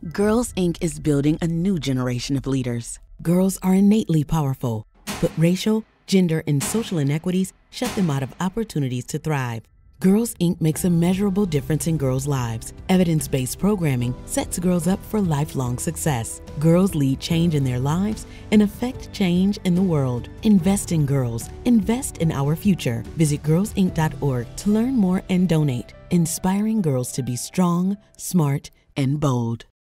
Girls Inc. is building a new generation of leaders. Girls are innately powerful, but racial, gender, and social inequities shut them out of opportunities to thrive. Girls Inc. makes a measurable difference in girls' lives. Evidence-based programming sets girls up for lifelong success. Girls lead change in their lives and affect change in the world. Invest in girls. Invest in our future. Visit girlsinc.org to learn more and donate. Inspiring girls to be strong, smart, and bold.